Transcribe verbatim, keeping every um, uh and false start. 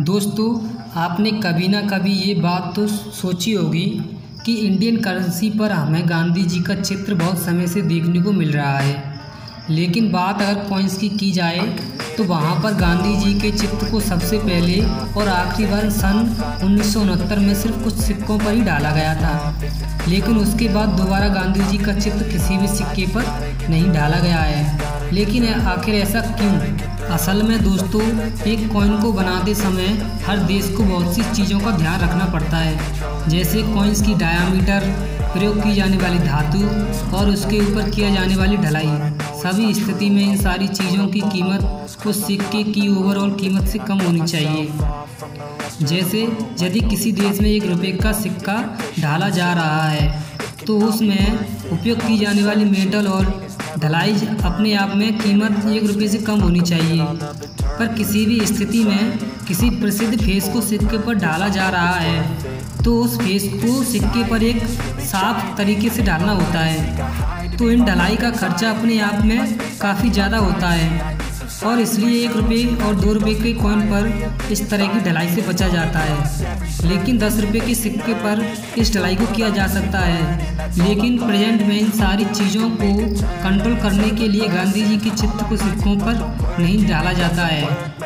दोस्तों, आपने कभी ना कभी ये बात तो सोची होगी कि इंडियन करेंसी पर हमें गांधी जी का चित्र बहुत समय से देखने को मिल रहा है। लेकिन बात अगर कॉइन्स की की जाए तो वहाँ पर गांधी जी के चित्र को सबसे पहले और आखिरी बार सन उन्नीस सौ उनहत्तर में सिर्फ कुछ सिक्कों पर ही डाला गया था। लेकिन उसके बाद दोबारा गांधी जी का चित्र किसी भी सिक्के पर नहीं डाला गया है। लेकिन आखिर ऐसा क्यों? असल में दोस्तों, एक कॉइन को बनाते समय हर देश को बहुत सी चीज़ों का ध्यान रखना पड़ता है, जैसे कॉइन्स की डायामीटर, प्रयोग की जाने वाली धातु और उसके ऊपर किया जाने वाली ढलाई। सभी स्थिति में इन सारी चीज़ों की कीमत उस सिक्के की ओवरऑल कीमत से कम होनी चाहिए। जैसे यदि किसी देश में एक रुपये का सिक्का ढाला जा रहा है तो उसमें उपयोग की जाने वाली मेटल और ढलाई अपने आप में कीमत एक रुपये से कम होनी चाहिए। पर किसी भी स्थिति में किसी प्रसिद्ध फेस को सिक्के पर डाला जा रहा है तो उस फेस को सिक्के पर एक साफ तरीके से डालना होता है, तो इन ढलाई का खर्चा अपने आप में काफ़ी ज़्यादा होता है और इसलिए एक रुपये और दो रुपये के कॉइन पर इस तरह की ढलाई से बचा जाता है। लेकिन दस रुपये के सिक्के पर इस ढलाई को किया जा सकता है। लेकिन प्रेजेंट में इन सारी चीज़ों को कंट्रोल करने के लिए गांधी जी के चित्र को सिक्कों पर नहीं डाला जाता है।